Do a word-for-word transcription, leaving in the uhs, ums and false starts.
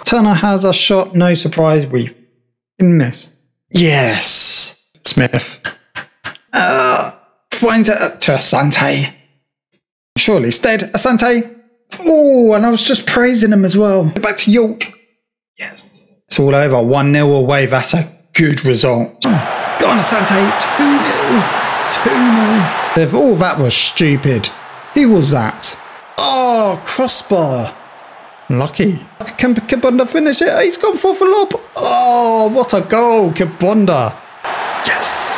Turner has a shot. No surprise, we didn't miss. Yes. Smith. Uh, finds it to Asante. Surely stead. Asante. Oh, and I was just praising him as well. Back to York. Yes. It's all over. one nil away. That's a good result. Go on, Asante. two nil. two nil. Oh, that was stupid. Who was that? Oh, crossbar. Lucky. Can Kabunda finish it? He's gone for a lob. Oh, what a goal, Kabunda. Yes.